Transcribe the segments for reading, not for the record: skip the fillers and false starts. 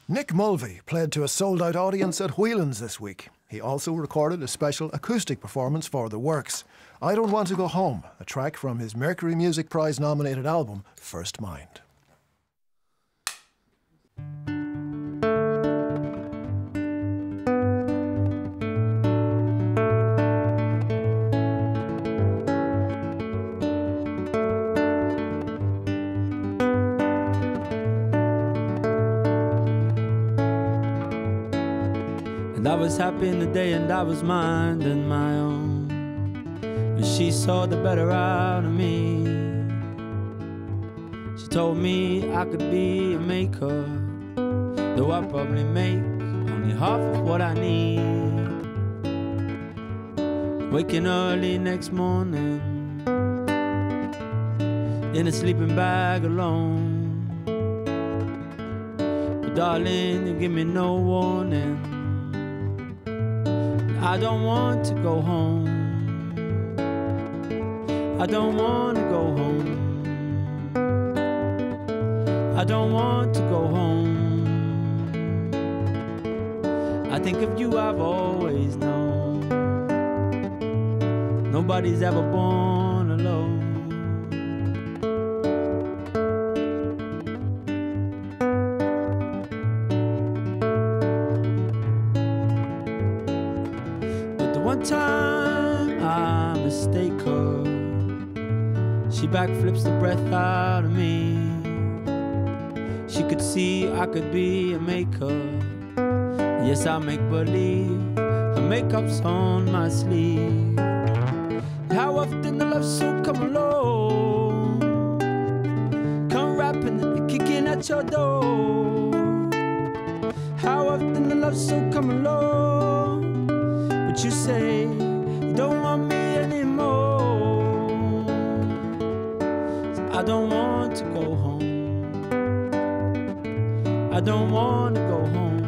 Nick Mulvey played to a sold-out audience at Whelan's this week. He also recorded a special acoustic performance for the works. I Don't Want to Go Home, a track from his Mercury Music Prize nominated album, First Mind. And I was happy in the day and I was minding my own, and she saw the better out of me. She told me I could be a maker, though I probably make only half of what I need. Waking early next morning in a sleeping bag alone. But darling, you give me no warning. I don't want to go home. I don't want to go home. I don't want to go home. I think of you, I've always known. Nobody's ever born alone. One time I mistake her, she backflips the breath out of me. She could see I could be a maker. Yes, I make believe her makeup's on my sleeve. How often the love so come along, come rapping and kicking at your door. How often the love so come along, but you say you don't want me anymore. So I don't want to go home. I don't want to go home.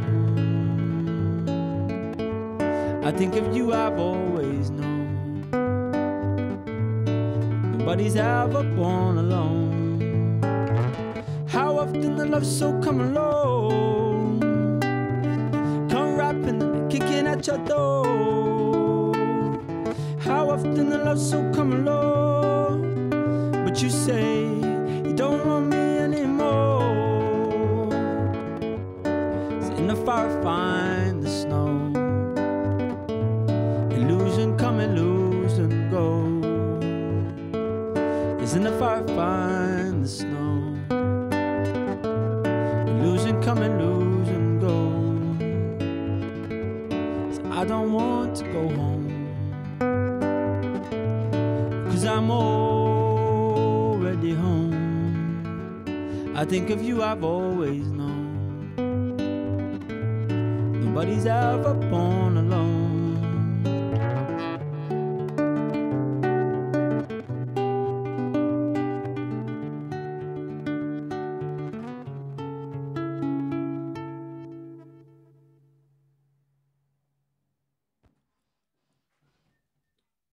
I think of you, I've always known. Nobody's ever born alone. How often the love so come along, come rapping and kicking at your door. How often the love so come along, but you say you don't want me anymore. So in the fire find the snow, illusion come, illusion go. It's in the fire find the snow, illusion come, illusion go. So I don't want to go home, 'cause I'm already home. I think of you, I've always known. Nobody's ever born alone.